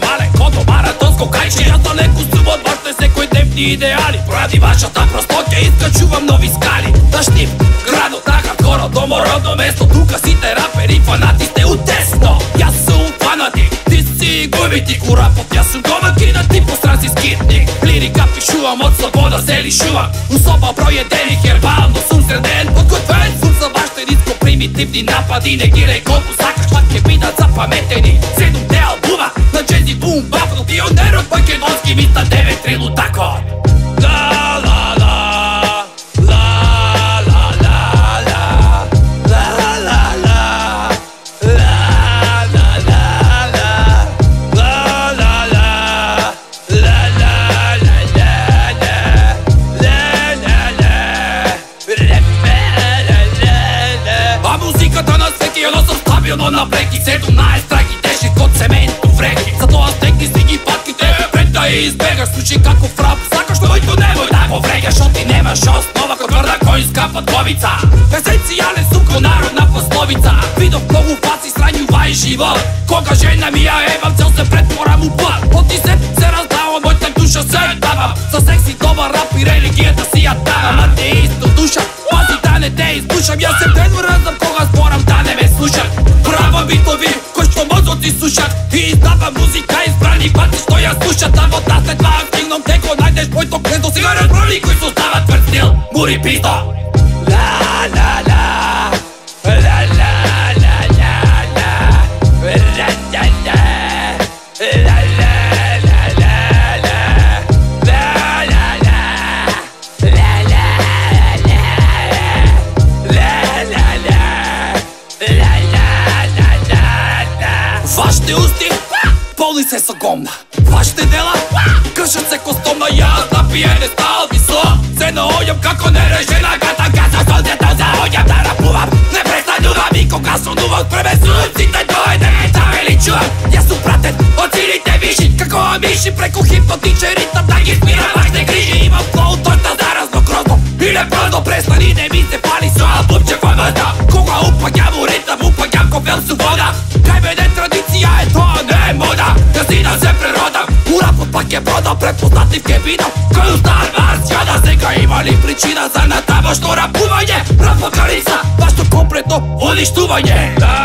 vale fotomaratonsko kajče. Ja daleko sam od vaš svakodnevni ideali. Radi vašata prostotja iskačuvam novi skali. Da štim gradu takav skoro domorodno mesto. Tuka site raperi, fanati ste u tesno. Ja sam fanatik, ti si gubitnik u rapot. Ja sam domakin, a ti po stranci skitnik. Lirika pišuvam, od sloboda se lišuvam. U soba projedenih jer balno sam sreden. Od kod ven sam sa vaštenitko primitivni napadi. Ne giraj kogu sakaš patke bidaca pameteni. 7 te albuma na jazzy boom bap. Pioner od makedonski mista 9 trilu tako. La la la stabilno na breki, 17 traki, teži kod cementu vreki. Zato aztekni stigi patki tebe preda i izbegaš. Sluči kako frap, sakaš to to nemoj da go vregaš. Od ti nemaš osnova kod tvrda konjska patkovica. Esencijale su ko narodna poslovica. Vido kogu u faci sranju vaj život. Koga žena mi ja evam, cel se pretvoram u bal. Od ti se razdavam, moj tak duša se davam. Za seksi dobar rap i religije da si ja davam. A te isto duša, pazi da ne te izbušam. Ja se predvorazam koga zboram da ne me slušam. Bravo bitovi, ko što mozo ti slušat. I izdava muzika izbrani pati što ja slušat. Tamo da se dva aktivnom teko najdeš moj tok kredo. Cigaret broli koji su stava tvrd stil, muri pisto. La la la la la la la la la la la la Вашите усти пълни се са гомна. Вашите дела кръшат се костомна. И аз напиене стал висок се наоям како нережена гата. Газа сълзята заоям да рапувам. Не престанувам и кога сънувам. Премесуците дойде там или чувам. Я съм пратен от силите виши. Како амиши преко хипнотичен ритъм да ги спира вашите грижи. Имам флоу торта заразно грозно. И не просто престани, не ми се пали со албумче във въда. Кога упагям у ритъм, упагям копел с вода. Кай беде традиция е, това не е мода. Да си да се природам. У рапът пак е брода, препознати в кебина. Кой Star Wars, яда сега има ли причина за натаващо рапување? Рап вокалица, вашето комплетно уништување.